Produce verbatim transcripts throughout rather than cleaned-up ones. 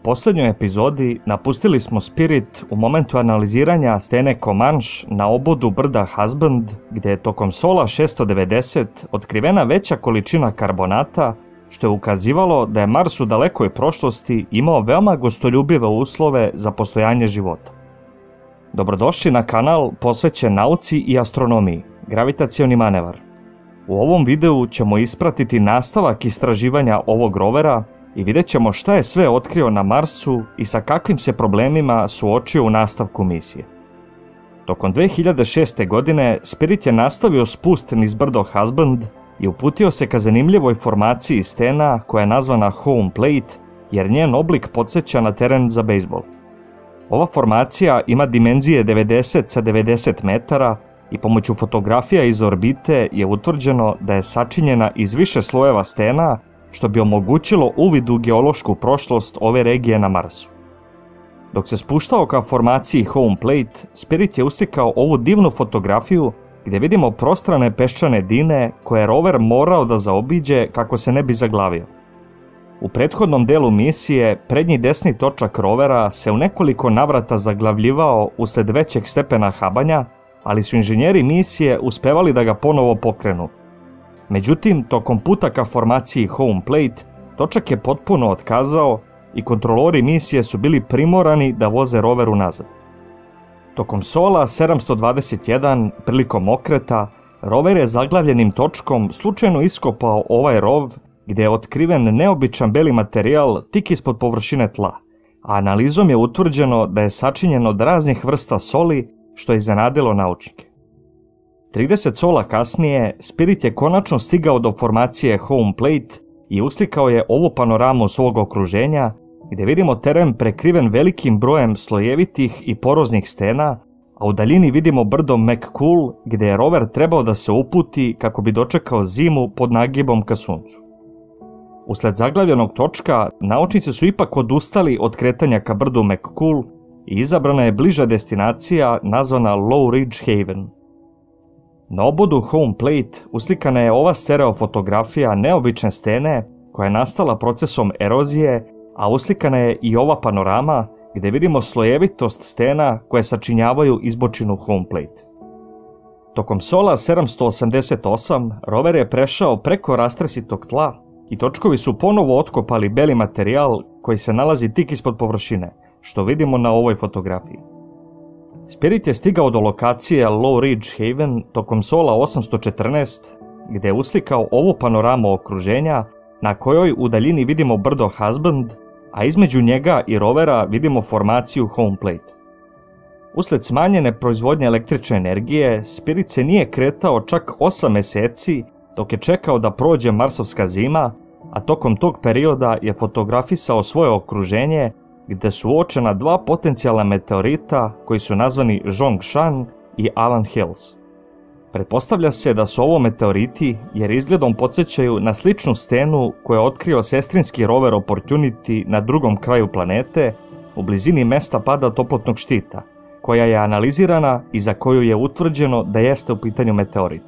posljednjoj epizodi napustili smo Spirit u momentu analiziranja stene Comanche na obodu brda Husband, gdje je tokom sola šesto devedeset otkrivena veća količina karbonata, što je ukazivalo da je Mars u dalekoj prošlosti imao veoma gostoljubive uslove za postojanje života. Dobrodošli na kanal posvećen nauci i astronomiji, gravitacioni manevar. U ovom videu ćemo ispratiti nastavak istraživanja ovog rovera i vidjet ćemo šta je sve otkrio na Marsu i sa kakvim se problemima suočio u nastavku misije. Tokom dve hiljade šeste. godine Spirit je nastavio spust niz brdo Husband i uputio se ka zanimljivoj formaciji stena koja je nazvana Home Plate, jer njen oblik podsjeća na teren za bejzbol. Ova formacija ima dimenzije devedeset sa devedeset metara i pomoću fotografija iz orbite je utvrđeno da je sačinjena iz više slojeva stena, što bi omogućilo uvid u geološku prošlost ove regije na Marsu. Dok se spuštao ka formaciji Home Plate, Spirit je uslikao ovu divnu fotografiju gdje vidimo prostrane peščane dine koje je rover morao da zaobiđe kako se ne bi zaglavio. U prethodnom delu misije prednji desni točak rovera se u nekoliko navrata zaglavljivao usled većeg stepena habanja, ali su inženjeri misije uspevali da ga ponovo pokrenu. Međutim, tokom puta ka formaciji Home Plate, točak je potpuno otkazao i kontrolori misije su bili primorani da voze rover unazad. Tokom sola sedamsto dvadeset jedan, prilikom okreta, rover je zaglavljenim točkom slučajno iskopao ovaj rov gdje je otkriven neobičan beli materijal tik ispod površine tla, a analizom je utvrđeno da je sačinjen od raznih vrsta soli, što je iznenadilo naučnike. trideset sola kasnije, Spirit je konačno stigao do formacije Home Plate i uslikao je ovu panoramu svog okruženja, gdje vidimo teren prekriven velikim brojem slojevitih i poroznih stena, a u daljini vidimo brdo McCool, gdje je rover trebao da se uputi kako bi dočekao zimu pod nagibom ka suncu. Usled zaglavljenog točka, naučnici su ipak odustali od kretanja ka brdu McCool i izabrana je bliža destinacija nazvana Low Ridge Haven. Na obodu Home Plate uslikana je ova stereofotografija neobične stene koja je nastala procesom erozije, a uslikana je i ova panorama gdje vidimo slojevitost stena koje sačinjavaju izbočinu Home Plate. Tokom sola sedamsto osamdeset osam rover je prešao preko rastresitog tla i točkovi su ponovo otkopali beli materijal koji se nalazi tik ispod površine, što vidimo na ovoj fotografiji. Spirit je stigao do lokacije Low Ridge Haven tokom sola osamsto četrnaest, gdje je uslikao ovu panoramu okruženja na kojoj u daljini vidimo brdo Husband, a između njega i rovera vidimo formaciju Home Plate. Usled smanjene proizvodnje električne energije, Spirit se nije kretao čak osam meseci dok je čekao da prođe marsovska zima, a tokom tog perioda je fotografisao svoje okruženje gdje su uočena dva potencijalna meteorita koji su nazvani Zhongshan i Allan Hills. Pretpostavlja se da su ovo meteoriti jer izgledom podsjećaju na sličnu stenu koju je otkrio sestrinski rover Opportunity na drugom kraju planete, u blizini mesta pada toplotnog štita, koja je analizirana i za koju je utvrđeno da jeste u pitanju meteorit.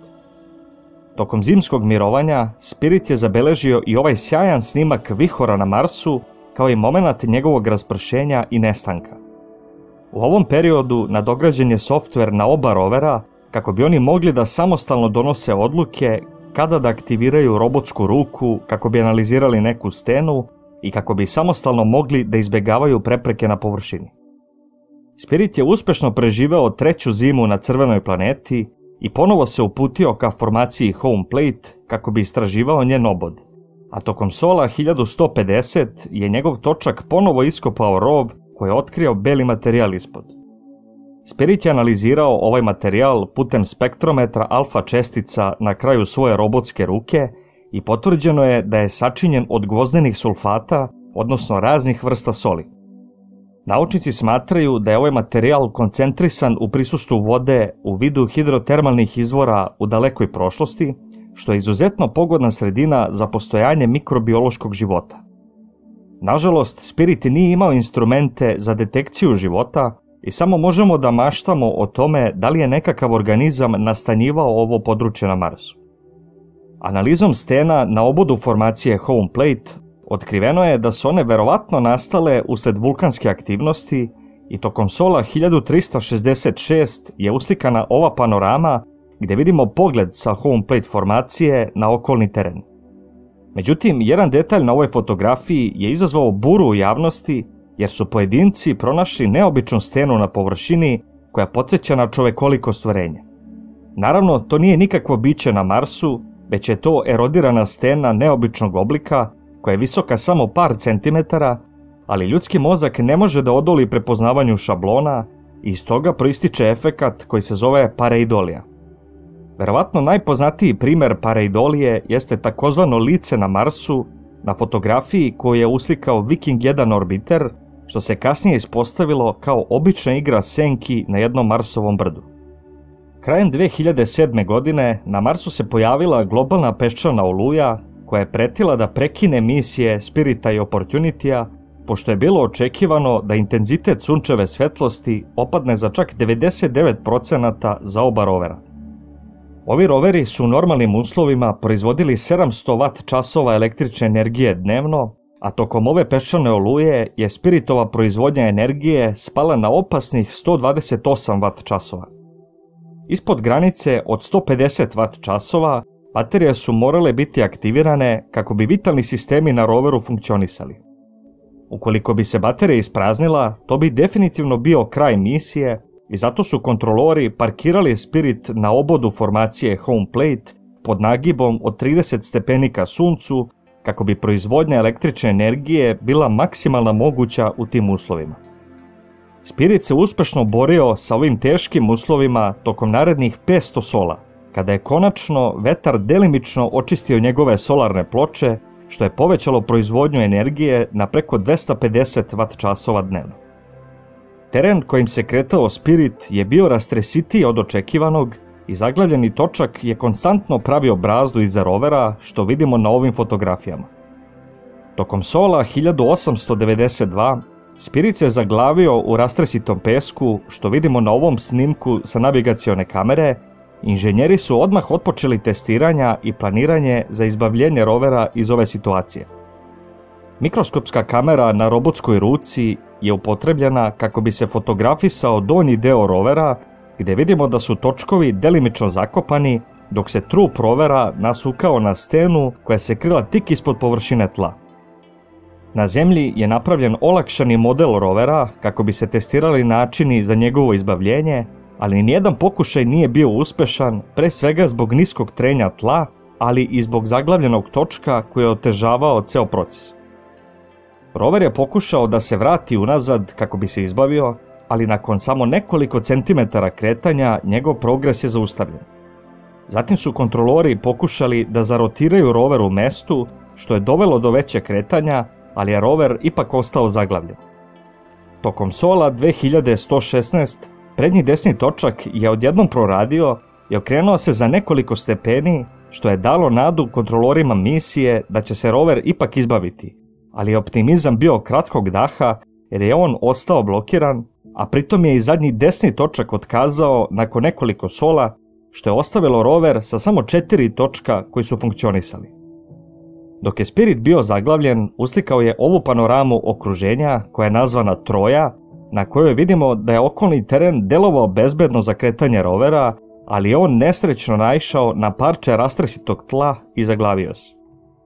Tokom zimskog mirovanja, Spirit je zabeležio i ovaj sjajan snimak vihora na Marsu, kao i moment njegovog raspršenja i nestanka. U ovom periodu nadograđen je softver na oba rovera kako bi oni mogli da samostalno donose odluke kada da aktiviraju robotsku ruku kako bi analizirali neku stenu i kako bi samostalno mogli da izbjegavaju prepreke na površini. Spirit je uspešno preživeo treću zimu na crvenoj planeti i ponovo se uputio ka formaciji Home Plate kako bi istraživao njen obod, a tokom sola hiljadu sto pedeset je njegov točak ponovo iskopao rov koji je otkrio beli materijal ispod. Spirit je analizirao ovaj materijal putem spektrometra alfa čestica na kraju svoje robotske ruke i potvrđeno je da je sačinjen od gvozdenih sulfata, odnosno raznih vrsta soli. Naučnici smatraju da je ovaj materijal koncentrisan u prisustvu vode u vidu hidrotermalnih izvora u dalekoj prošlosti, što je izuzetno pogodna sredina za postojanje mikrobiološkog života. Nažalost, Spirit nije imao instrumente za detekciju života i samo možemo da maštamo o tome da li je nekakav organizam nastanjivao ovo područje na Marsu. Analizom stena na obodu formacije Home Plate Otkriveno je da su one verovatno nastale usled vulkanske aktivnosti i tokom sola hiljadu trista šezdeset šest je uslikana ova panorama gdje vidimo pogled sa home plate formacije na okolni teren. Međutim, jedan detalj na ovoj fotografiji je izazvao buru u javnosti jer su pojedinci pronašli neobičnu stenu na površini koja podsjeća na čovekoliko stvorenje. Naravno, to nije nikakvo biće na Marsu, već je to erodirana stena neobičnog oblika koja je visoka samo par centimetara, ali ljudski mozak ne može da odoli prepoznavanju šablona i iz toga proističe efekat koji se zove pareidolija. Verovatno najpoznatiji primer pareidolije jeste takozvano lice na Marsu na fotografiji koju je uslikao Viking jedan orbiter, što se kasnije ispostavilo kao obična igra senki na jednom Marsovom brdu. Krajem dve hiljade sedme. godine na Marsu se pojavila globalna peščana oluja koja je pretila da prekine misije Spirita i Opportunitya, pošto je bilo očekivano da intenzitet sunčeve svetlosti opadne za čak devedeset devet procenata za oba rovera. Ovi roveri su u normalnim uslovima proizvodili sedamsto vat časova električne energije dnevno, a tokom ove peščane oluje je Spiritova proizvodnja energije spala na opasnih sto dvadeset osam vat časova. Ispod granice od sto pedeset vat časova baterije su morale biti aktivirane kako bi vitalni sistemi na roveru funkcionisali. Ukoliko bi se baterija ispraznila, to bi definitivno bio kraj misije i zato su kontrolori parkirali Spirit na obodu formacije home plate pod nagibom od trideset stepeni ka suncu kako bi proizvodnja električne energije bila maksimalna moguća u tim uslovima. Spirit se uspešno borio sa ovim teškim uslovima tokom narednih petsto sola, kada je konačno vetar delimično očistio njegove solarne ploče, što je povećalo proizvodnju energije na preko dvesta pedeset vat časova dnevno. Teren kojim se kretao Spirit je bio rastresitiji od očekivanog i zaglavljeni točak je konstantno pravio brazdu iza rovera, što vidimo na ovim fotografijama. Tokom sola hiljadu osamsto devedeset dva Spirit se zaglavio u rastresitom pesku, što vidimo na ovom snimku sa navigacione kamere. Inženjeri su odmah otpočeli testiranja i planiranje za izbavljenje rovera iz ove situacije. Mikroskopska kamera na robotskoj ruci je upotrebljena kako bi se fotografisao donji deo rovera, gdje vidimo da su točkovi delimično zakopani, dok se trup rovera nasukao na stenu koja se krila tik ispod površine tla. Na zemlji je napravljen olakšani model rovera kako bi se testirali načini za njegovo izbavljenje, ali nijedan pokušaj nije bio uspešan, pre svega zbog niskog trenja tla, ali i zbog zaglavljenog točka koji je otežavao ceo proces. Rover je pokušao da se vrati unazad kako bi se izbavio, ali nakon samo nekoliko centimetara kretanja njegov progres je zaustavljen. Zatim su kontrolori pokušali da zarotiraju rover u mestu, što je dovelo do veće kretanja, ali je rover ipak ostao zaglavljen. Tokom sola dve hiljade sto šesnaest prednji desni točak je odjednom proradio i okrenuo se za nekoliko stepeni, što je dalo nadu kontrolorima misije da će se rover ipak izbaviti, ali je optimizam bio kratkog daha jer je on ostao blokiran, a pritom je i zadnji desni točak otkazao nakon nekoliko sola, što je ostavilo rover sa samo četiri točka koji su funkcionisali. Dok je Spirit bio zaglavljen, uslikao je ovu panoramu okruženja koja je nazvana Troja, na kojoj vidimo da je okolni teren delovao bezbedno za kretanje rovera, ali je on nesrećno naišao na parče rastresitog tla i zaglavio se.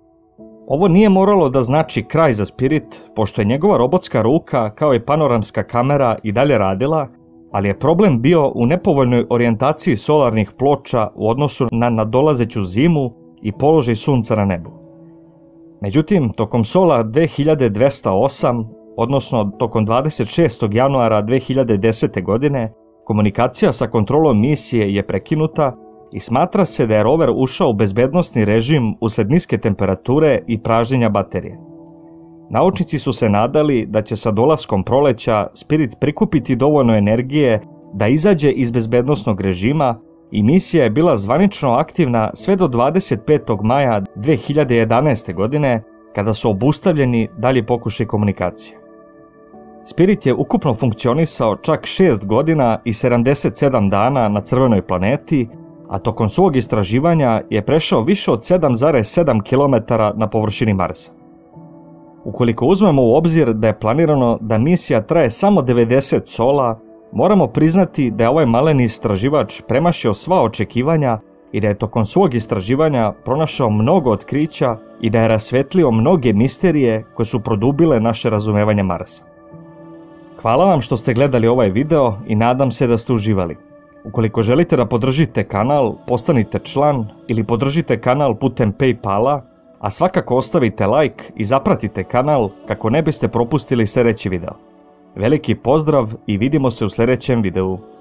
Ovo nije moralo da znači kraj za Spirit, pošto je njegova robotska ruka kao i panoramska kamera i dalje radila, ali je problem bio u nepovoljnoj orijentaciji solarnih ploča u odnosu na nadolazeću zimu i položaj sunca na nebu. Međutim, tokom sola dve hiljade dvesta osam, odnosno tokom dvadeset šestog januara dve hiljade desete. godine, komunikacija sa kontrolom misije je prekinuta i smatra se da je rover ušao u bezbednosni režim usled niske temperature i pražnjenja baterije. Naučnici su se nadali da će sa dolaskom proleća Spirit prikupiti dovoljno energije da izađe iz bezbednosnog režima i misija je bila zvanično aktivna sve do dvadeset petog maja dve hiljade jedanaeste. godine, kada su obustavljeni dalji pokušaj komunikacije. Spirit je ukupno funkcionisao čak šest godina i sedamdeset sedam dana na crvenoj planeti, a tokom svog istraživanja je prešao više od sedam zarez sedam kilometara na površini Marsa. Ukoliko uzmemo u obzir da je planirano da misija traje samo devedeset sola, moramo priznati da je ovaj maleni istraživač premašio sva očekivanja i da je tokom svog istraživanja pronašao mnogo otkrića i da je rasvetlio mnoge misterije koje su produbile naše razumevanje Marsa. Hvala vam što ste gledali ovaj video i nadam se da ste uživali. Ukoliko želite da podržite kanal, postanite član ili podržite kanal putem PayPala, a svakako ostavite like i zapratite kanal kako ne biste propustili sljedeći video. Veliki pozdrav i vidimo se u sljedećem videu.